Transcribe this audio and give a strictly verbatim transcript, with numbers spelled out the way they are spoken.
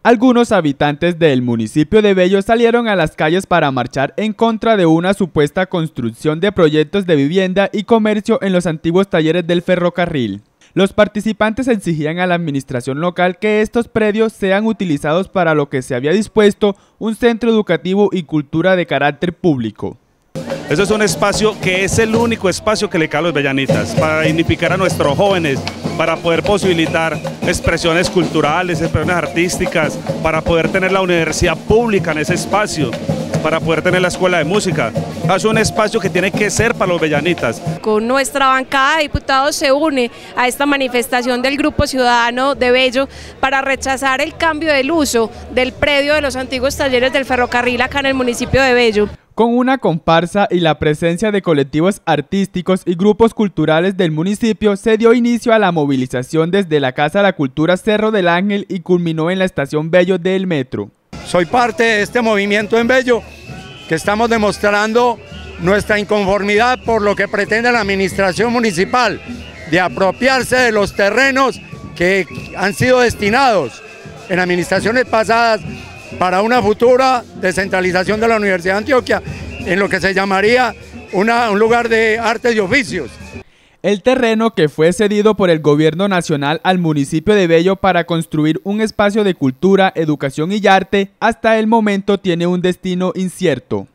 Algunos habitantes del municipio de Bello salieron a las calles para marchar en contra de una supuesta construcción de proyectos de vivienda y comercio en los antiguos talleres del ferrocarril. Los participantes exigían a la administración local que estos predios sean utilizados para lo que se había dispuesto, un centro educativo y cultura de carácter público. Eso es un espacio que es el único espacio que le cae a los bellanitas, para dignificar a nuestros jóvenes, para poder posibilitar expresiones culturales, expresiones artísticas, para poder tener la universidad pública en ese espacio, para poder tener la escuela de música. Es un espacio que tiene que ser para los bellanitas. Con nuestra bancada de diputados se une a esta manifestación del Grupo Ciudadano de Bello para rechazar el cambio del uso del predio de los antiguos talleres del ferrocarril acá en el municipio de Bello. Con una comparsa y la presencia de colectivos artísticos y grupos culturales del municipio, se dio inicio a la movilización desde la Casa de la Cultura Cerro del Ángel y culminó en la estación Bello del metro. Soy parte de este movimiento en Bello, que estamos demostrando nuestra inconformidad por lo que pretende la administración municipal de apropiarse de los terrenos que han sido destinados en administraciones pasadas para una futura descentralización de la Universidad de Antioquia, en lo que se llamaría una, un lugar de artes y oficios. El terreno que fue cedido por el gobierno nacional al municipio de Bello para construir un espacio de cultura, educación y arte, hasta el momento tiene un destino incierto.